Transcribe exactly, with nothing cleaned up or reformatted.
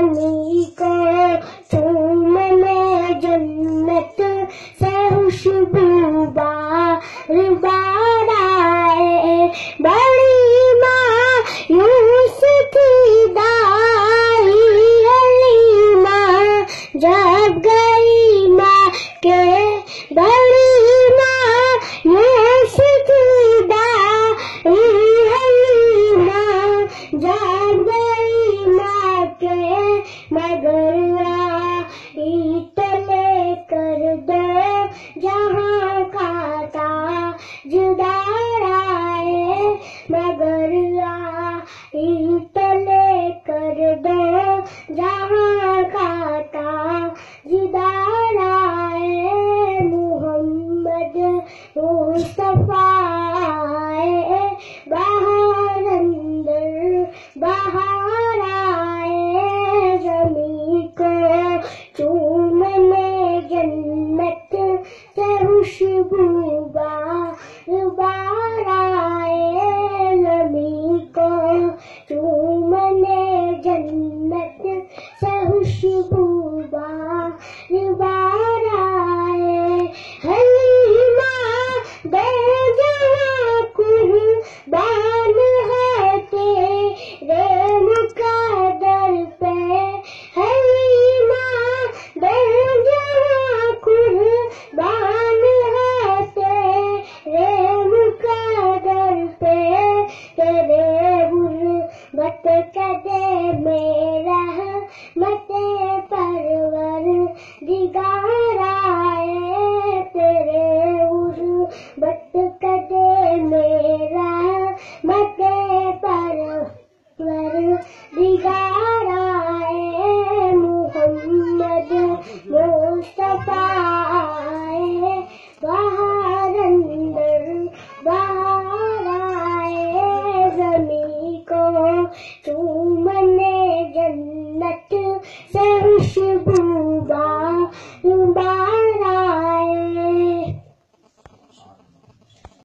زمیں کو چومنے جنت سے خوشبو بار بار آئے، بڑی مایوس تھی دائی حلیمہ جب گئی ماں کے، بڑی مایوس تھی دائی حلیمہ جب گئی ماں کے، مگر آئی تلے کر دو جہاں کا تاجدار آئے، مگر آئی تلے کر دو جہاں کا تاجدار آئے، محمد مصطفیٰ آئے، بہار اندر بہار آئے، زمیں کو چومنے جنت سے خوشبو بار بار آئے، زمیں کو چومنے جنت سے خوشبو بار بار آئے، حلیمہ دو جہاں قربان ہے تیرے مقدر پہ، حلیمہ دو جہاں قربان ہے تیرے مقدر پہ، تیرے غربت قدے میں رحمت پروردگار آئے، تیرے غربت قدے میں رحمت پروردگار آئے، محمد مصطفیٰ آئے، بہار اندر بہار آئے، زمیں کو چومنے جنت سے خوشبو بار بار